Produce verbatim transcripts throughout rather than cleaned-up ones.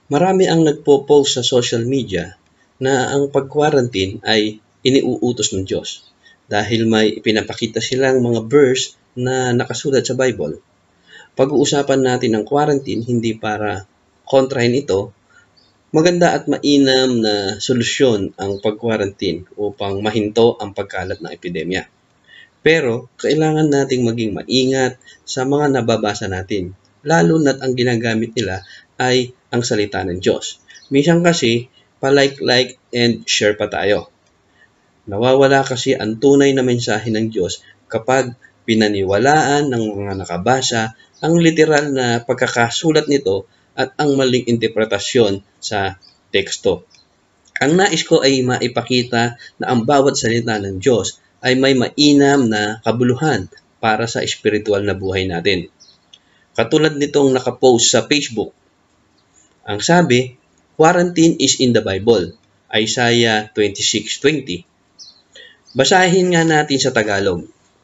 Marami ang nagpo-post sa social media na ang pag-quarantine ay iniuutos ng Diyos dahil may ipinapakita silang mga verse na nakasulat sa Bible. Pag-uusapan natin ang quarantine hindi para kontrahin ito. Maganda at mainam na solusyon ang pag-quarantine upang mahinto ang pagkalat ng epidemya. Pero kailangan nating maging maingat sa mga nababasa natin, lalo na't ang ginagamit nila ay ang salita ng Diyos. Minsan kasi, palike-like and share pa tayo. Nawawala kasi ang tunay na mensahe ng Diyos kapag pinaniwalaan ng mga nakabasa ang literal na pagkakasulat nito at ang maling interpretasyon sa teksto. Ang nais ko ay maipakita na ang bawat salita ng Diyos ay may mainam na kabuluhan para sa espiritual na buhay natin. Katulad nitong nakapost sa Facebook. Ang sabi, quarantine is in the Bible, Isaiah twenty-six twenty. Basahin nga natin sa Tagalog.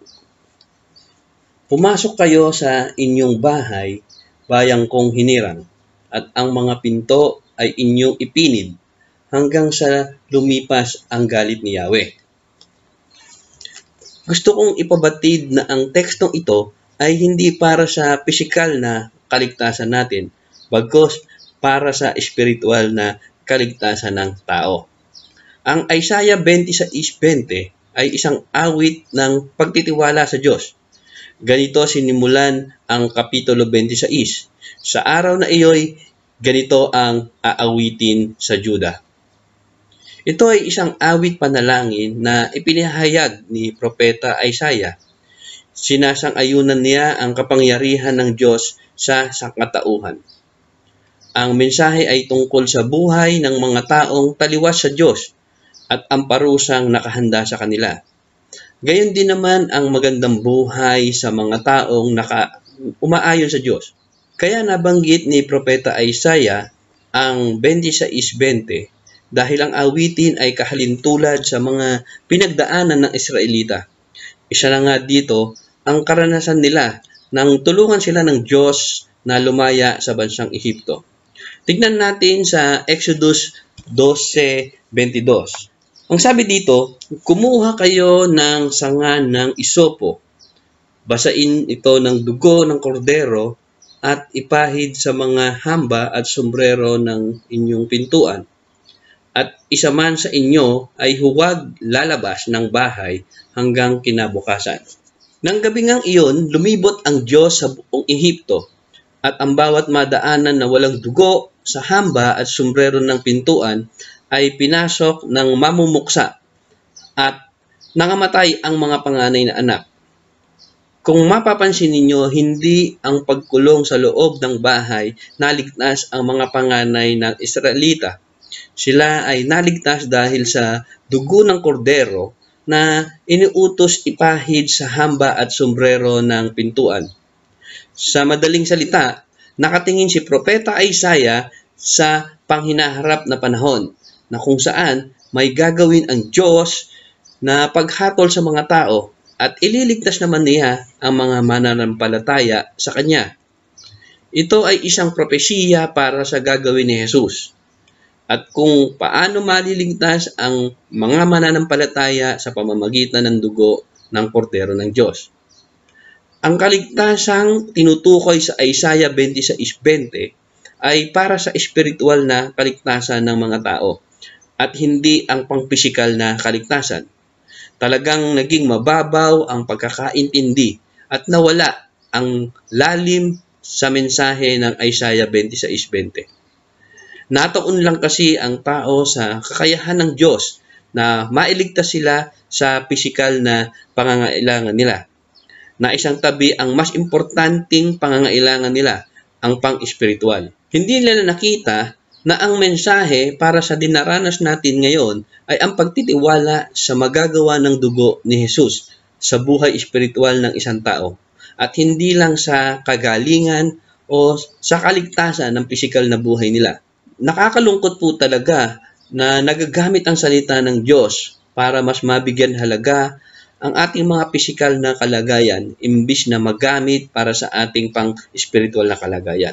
Pumasok kayo sa inyong bahay, bayang kong hinirang, at ang mga pinto ay inyong ipinid hanggang sa lumipas ang galit ni Yahweh. Gusto kong ipabatid na ang tekstong ito ay hindi para sa pisikal na kaligtasan natin, bagkus para sa espiritual na kaligtasan ng tao. Ang Isaiah twenty-six twenty ay isang awit ng pagtitiwala sa Diyos. Ganito sinimulan ang Kapitulo twenty-six. Sa araw na iyo'y ganito ang aawitin sa Juda. Ito ay isang awit panalangin na ipinahayag ni Propeta Isaiah. Sinasang-ayunan niya ang kapangyarihan ng Diyos sa sangkatauhan. Ang mensahe ay tungkol sa buhay ng mga taong taliwas sa Diyos at ang parusang nakahanda sa kanila. Gayon din naman ang magandang buhay sa mga taong naka, umaayon sa Diyos. Kaya nabanggit ni Propeta Isaiah ang twenty-six twenty dahil ang awitin ay kahalintulad sa mga pinagdaanan ng Israelita. Isa na nga dito ang karanasan nila nang tulungan sila ng Diyos na lumaya sa bansang Ehipto. Tignan natin sa Exodus twelve twenty-two. Ang sabi dito, kumuha kayo ng sanga ng isopo, basain ito ng dugo ng kordero at ipahid sa mga hamba at sombrero ng inyong pintuan. At isa man sa inyo ay huwag lalabas ng bahay hanggang kinabukasan. Nang gabi ngang iyon, lumibot ang Diyos sa buong Ehipto at ang bawat madaanan na walang dugo sa hamba at sombrero ng pintuan ay pinasok ng mamumuksa at nangamatay ang mga panganay na anak. Kung mapapansin ninyo, hindi ang pagkulong sa loob ng bahay naligtas ang mga panganay ng Israelita. Sila ay naligtas dahil sa dugo ng kordero na iniutos ipahid sa hamba at sombrero ng pintuan. Sa madaling salita, nakatingin si Propeta Isaiah sa panghinaharap na panahon na kung saan may gagawin ang Diyos na paghatol sa mga tao at ililigtas naman niya ang mga mananampalataya sa Kanya. Ito ay isang propesiya para sa gagawin ni Jesus at kung paano maliligtas ang mga mananampalataya sa pamamagitan ng dugo ng kordero ng Diyos. Ang kaligtasang tinutukoy sa Isaiah twenty-six twenty ay para sa espiritual na kaligtasan ng mga tao at hindi ang pangpisikal na kaligtasan. Talagang naging mababaw ang pagkakaintindi at nawala ang lalim sa mensahe ng Isaiah twenty-six twenty. Nataon lang kasi ang tao sa kakayahan ng Diyos na mailigtas sila sa pisikal na pangangailangan nila. Na isang tabi ang mas importanteng pangangailangan nila, ang pang-espiritual. Hindi nila nakita na ang mensahe para sa dinaranas natin ngayon ay ang pagtitiwala sa magagawa ng dugo ni Jesus sa buhay espiritual ng isang tao at hindi lang sa kagalingan o sa kaligtasan ng pisikal na buhay nila. Nakakalungkot po talaga na nagagamit ang salita ng Diyos para mas mabigyan halaga ang ating mga pisikal na kalagayan imbis na magamit para sa ating pang-espiritual na kalagayan.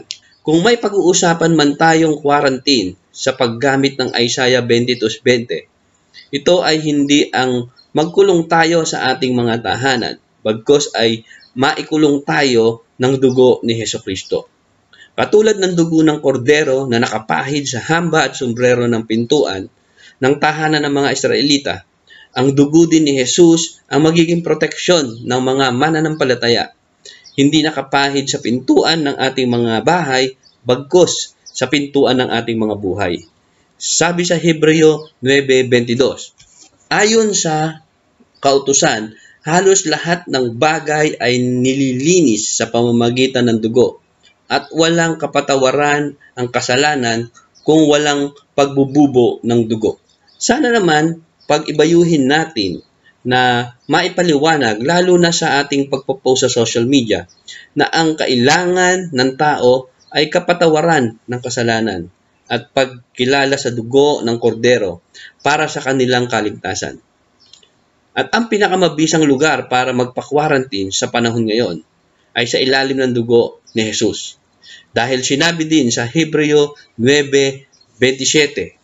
Kung may pag-uusapan man tayong quarantine sa paggamit ng Isaiah twenty-two twenty, ito ay hindi ang magkulong tayo sa ating mga tahanan, bagkus ay maikulong tayo ng dugo ni Hesukristo. Katulad ng dugo ng kordero na nakapahid sa hamba at sombrero ng pintuan ng tahanan ng mga Israelita, ang dugo din ni Jesus ang magiging proteksyon ng mga mananampalataya. Hindi nakapahid sa pintuan ng ating mga bahay, bagkus sa pintuan ng ating mga buhay. Sabi sa Hebreo nine twenty-two, ayon sa kautusan, halos lahat ng bagay ay nililinis sa pamamagitan ng dugo, at walang kapatawaran ang kasalanan kung walang pagbububo ng dugo. Sana naman pag-ibayuhin natin na maipaliwanag, lalo na sa ating pagpo-post sa social media, na ang kailangan ng tao ay kapatawaran ng kasalanan at pagkilala sa dugo ng kordero para sa kanilang kaligtasan. At ang pinakamabisang lugar para magpa-quarantine sa panahon ngayon ay sa ilalim ng dugo ni Jesus. Dahil sinabi din sa Hebreo nine twenty-seven,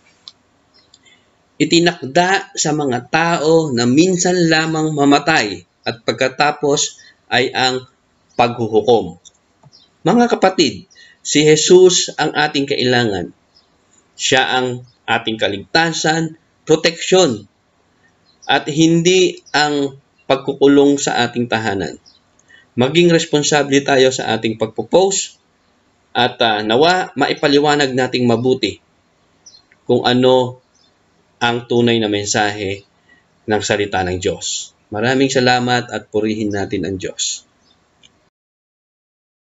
itinakda sa mga tao na minsan lamang mamatay at pagkatapos ay ang paghuhukom. Mga kapatid, si Jesus ang ating kailangan. Siya ang ating kaligtasan, proteksyon, at hindi ang pagkukulong sa ating tahanan. Maging responsable tayo sa ating pagpo-post at uh, nawa maipaliwanag nating mabuti kung ano ang tunay na mensahe ng salita ng Diyos. Maraming salamat at purihin natin ang Diyos.